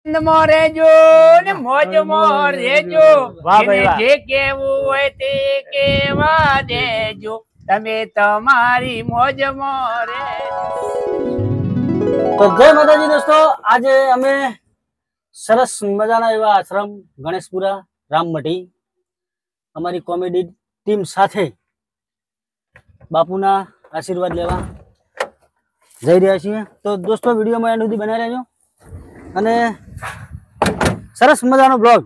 રેજો ને મોજમાં રેજો. વાહ ભાઈ વાહ. જે કેવું હોય તે કેવા દેજો. તમે તમારી મોજમાં રેજો. તો જય માતાજી દોસ્તો, આજે અમે સરસ મજાના એવા આશ્રમ ગણેશપુરા રામમઢી અમારી કોમેડી ટીમ સાથે બાપુના આશીર્વાદ લેવા જઈ રહ્યા છીએ. તો દોસ્તો વિડીયોમાં એન્ડ સુધી બનાવી રહેજો અને સરસ મજાનો બ્લોગ.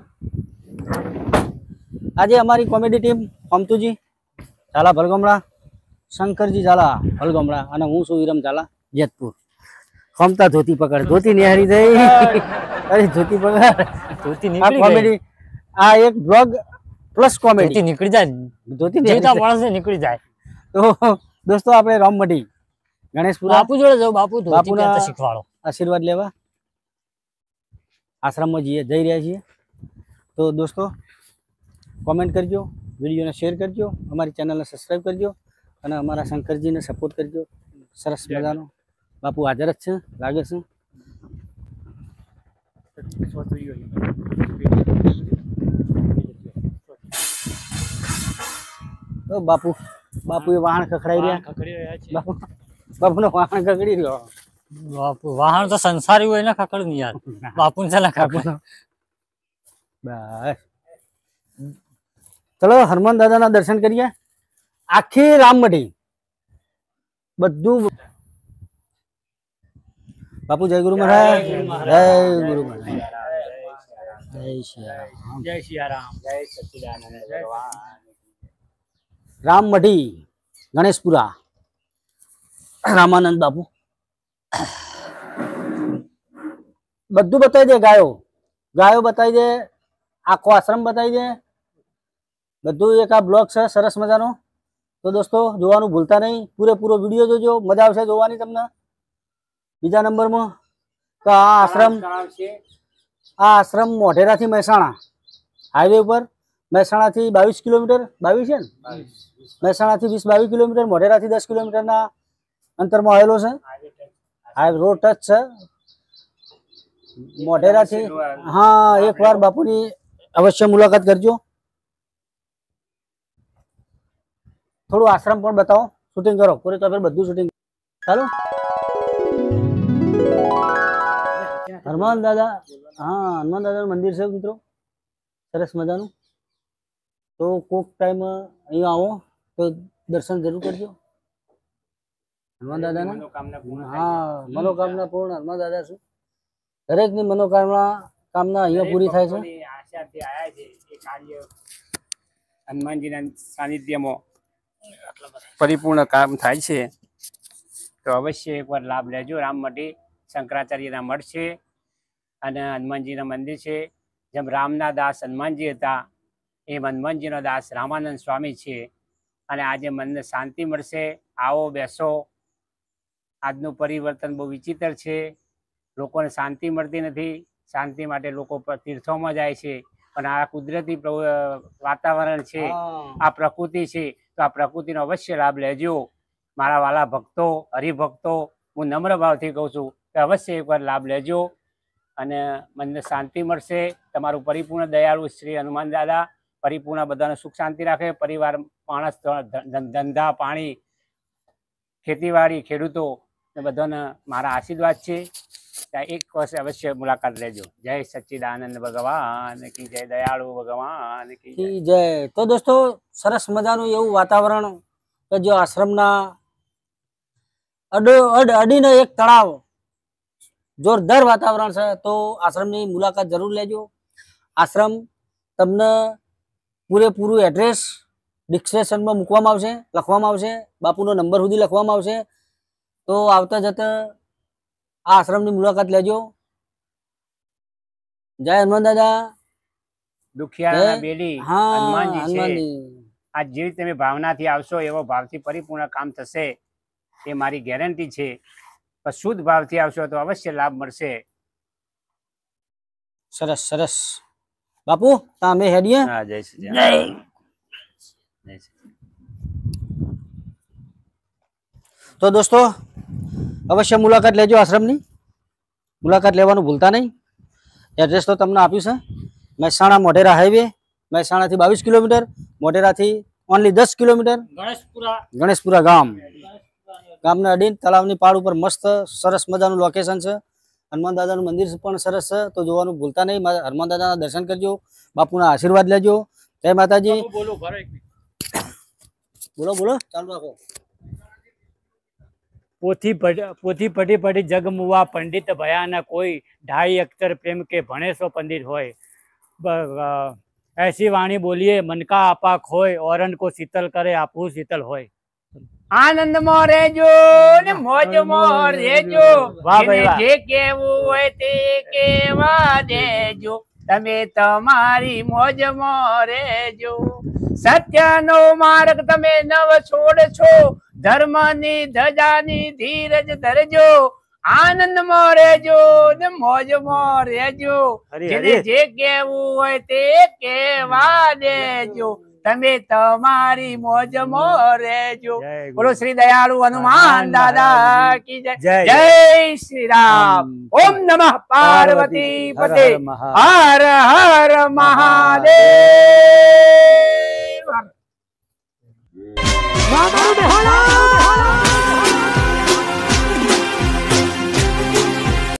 આજે અમારી કોમેડી ટીમ અમતુજી ઝાલા ભલગમડા, શંકરજી ઝાલા ભલગમડા અને હું છું વિરમ ઝાલા જેતપુર. ખમતા ધોતી પકડ, ધોતી નિહારી જઈ અરે ધોતી પકડ, ધોતી આ નીકળી કોમેડી, આ એક બ્લોગ પ્લસ ધોતી કોમેડી. નીકળી જાય, ધોતી જીવતા નિહારી માણસ નીકળી જાય. જાય. તો દોસ્તો આપણે રામમઢી ગણેશપુરા બાપુ જોડે જાવ, બાપુ ધોતી બાપુના પહેરતા શીખવાડો. આશીર્વાદ લેવા આશ્રમમાં જઈ રહ્યા છીએ. તો દોસ્તો કોમેન્ટ કરજો, વિડીયોને શેર કરજો, અમારી ચેનલને સબસ્ક્રાઈબ કરજો અને અમારા શંકરજીને સપોર્ટ કરજો. સરસ મજાનો બાપુ હાજર જ છે લાગે છે. તો બાપુ એ વાહન ખખડાઈ રહ્યા. બાપુનો વાહન ખખડી રહ્યો. બાપુ વાહન તો સંસારી હોય ને ખકડ નહીં યાર, બાપુ ને ચાલે ખકડ. બસ ચલો હનુમાન દાદાના દર્શન કરીએ. આખી રામમઢી બધું. બાપુ જય ગુરુ મહારાજ, જય ગુરુ મહારાજ, જય સિયારામ. જય સિયારામ, જય સચ્ચિદાનંદ ભગવાન. રામમઢી ગણેશપુરા રામાનંદ બાપુ બધું બતાવી દે. ગાયો બતાવી દે, આખો આશ્રમ બતાવી દે, બધું એક આ બ્લોગ છે સરસ મજાનો. તો દોસ્તો જોવાનું ભૂલતા નહીં, પૂરેપૂરો વિડીયો જોજો, મજા આવશે જોવાની તમને. બીજા નંબરમાં તો આ આશ્રમ મોઢેરાથી મહેસાણા હાઈવે ઉપર, મહેસાણાથી 22 કિલોમીટર, 22 છે ને, મહેસાણાથી 20-22 કિલોમીટર, મોઢેરાથી 10 કિલોમીટરના અંતરમાં આવેલો છે. આ રોડ ટચ છે મોઢેરાથી. હા, એકવાર બાપુની અવશ્ય મુલાકાત કરજો. થોડું આશ્રમ પણ બતાવો, શૂટિંગ કરો પૂરે તો બધું શૂટિંગ. ચાલો હનુમાન દાદા, હા હનુમાન દાદાનું મંદિર છે મિત્રો, સરસ મજાનું. તો કોક ટાઈમ અહીંયા આવો તો દર્શન જરૂર કરજો હનુમાન દાદાના. હા, મનોકામના પૂર્ણ હનુમાન દાદા છે. દરેકની મનોકામના અહીંયા પૂરી થાય છે. આશાથી આયા છે એ કાર્ય હનુમાનજીના સાનિધ્યમાં પરિપૂર્ણ કામ થાય છે. તો અવશ્ય એકવાર લાભ લેજો. રામમઢી શંકરાચાર્યના મઠ છે અને હનુમાનજીના મંદિર છે. જેમ રામના દાસ હનુમાનજી હતા એમ હનુમાનજીનો દાસ રામાનંદ સ્વામી છે. અને આજે મનને શાંતિ મળશે. આવો બેસો. આજનું પરિવર્તન બહુ વિચિત્ર છે. લોકોને શાંતિ મળતી નથી. શાંતિ માટે લોકો તીર્થોમાં જાય છે, પણ આ કુદરતી વાતાવરણ છે, આ પ્રકૃતિ છે, તો આ પ્રકૃતિનો અવશ્ય લાભ લેજો. મારા વાલા ભક્તો, હરિભક્તો, હું નમ્ર ભાવથી કહું છું કે અવશ્ય એકવાર લાભ લેજો અને મનને શાંતિ મળશે. તમારું પરિપૂર્ણ દયાળુ શ્રી હનુમાન દાદા પરિપૂર્ણ બધાને સુખ શાંતિ રાખે. પરિવાર, માણસ, ધંધા પાણી, ખેતીવાડી, ખેડૂતો ને બધાને મારા આશીર્વાદ છે. એક વર્ષે અવશ્ય મુલાકાત લેજો. જય સચ્ચિદાનંદ ભગવાન કી જય, દયાળુ ભગવાન કી જય. તો દોસ્તો સરસ મજાનું એવું વાતાવરણ કે જો આશ્રમના અડીને એક તળાવ, જોરદાર વાતાવરણ છે. તો આશ્રમની મુલાકાત જરૂર લેજો. આશ્રમ તમને પૂરેપૂરું એડ્રેસ ડિસ્ક્રિપ્શનમાં મૂકવામાં આવશે, લખવામાં આવશે, બાપુનો નંબર સુધી લખવામાં આવશે. તો આવતા જતા આ આશ્રમની મુલાકાત લેજો. જય હનુમાન દાદા. દુખિયાના બેડી હા, હનુમાનજી છે. હનુમાનજી. આ જેવી તમે ભાવનાથી આવશો એવો ભાવથી પરિપૂર્ણ કામ થશે, એ મારી ગેરંટી છે. પણ શુદ્ધ ભાવથી આવશો તો અવશ્ય લાભ મળશે. સરસ સરસ બાપુ, તમે હેડીએ. હા, જય શ્રી જય. તો દોસ્તો અવશ્ય મુલાકાત લેજો આશ્રમની. મુલાકાત લેવાનું ભૂલતા નહીં. એડ્રેસ તો તમને આપ્યું છે, મહેસાણા મોઢેરા હાઈવે, મહેસાણાથી 22 કિલોમીટર, મોઢેરાથી ઓનલી 10 કિલોમીટર, ગણેશપુરા ગામને અડીને તળાવની પાળ ઉપર મસ્ત સરસ મજાનું લોકેશન છે. હનુમાન દાદાનું મંદિર પણ સરસ છે, તો જોવાનું ભૂલતા નહીં. હનુમાન દાદાના દર્શન કરજો, બાપુના આશીર્વાદ લેજો. જય માતાજી. બોલો બોલો, ચાલુ રાખો. પોથી પઢી પઢી જગ મુવા પંડિત ભયાના કોઈ, ढाई अक्षर प्रेम के भणे सो पंडित होय. ऐसी वाणी बोलिए मन का आपा खोय, औरन को शीतल करे आपू शीतल होय. આનંદ માં રહેજો ને મોજ માં રહેજો. વાહ ભાઈ વાહ. જે કેવું હોય તે કેવા દેજો, તમે તમારી મોજ માં રહેજો. સત્યનો માર્ગ તમે નવ છોડશો, ધર્મની ધજાની ધીરજ ધરજો. આનંદ માં રહેજો ને મોજ માં રહેજો. હરી જેને હરી. જે કેવું હોય તે કેવા દેજો, તમે તમારી મોજ માં રહેજો. જય ગુરુ. બોલો શ્રી દયાળુ હનુમાન દાદા કી જય. જય. જય શ્રી રામ. ઓમ નમઃ પાર્વતી હર પતે. હર મહાદેવ. હર હર મહાદેવ.